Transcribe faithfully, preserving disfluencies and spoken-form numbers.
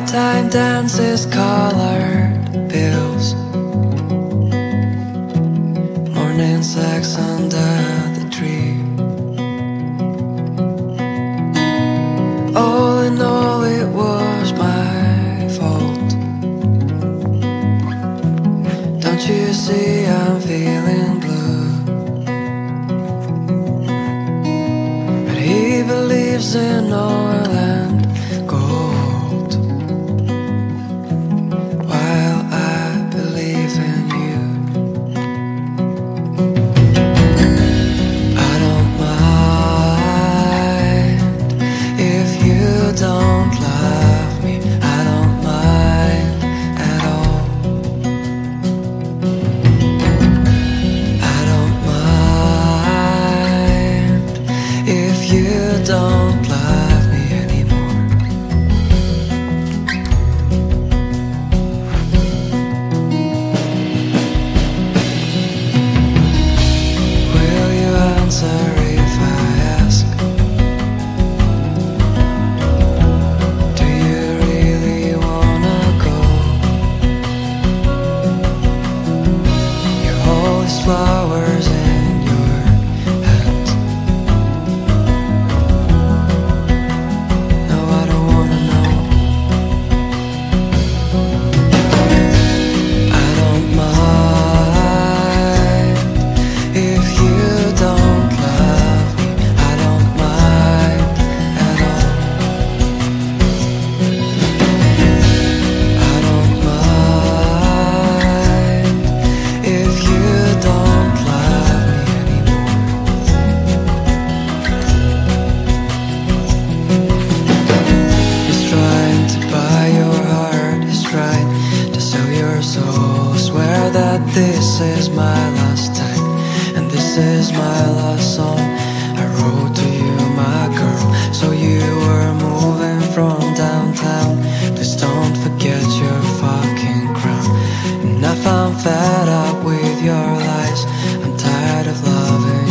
Time dances colored pills, morning sex under the tree. All in all, it was my fault. Don't you see I'm feeling blue? But he believes in oil and gold, while I believe in you. I don't mind if you don't love me. I don't mind at all. I don't mind if you don't love me anymore. Will you answer if I ask? Do you really wanna go? You hold these flowers in your hand. No, I don't wanna know. I don't mind if you don't love me. I don't mind at all. I don't mind if you don't love me anymore. He's trying to buy your heart, he's trying to sell your soul. Swear that this is my last time, and this is my last song I wrote to you, my girl. So you were moving from downtown, please don't forget your fucking crown. And I found fed up with your lies, I'm tired of loving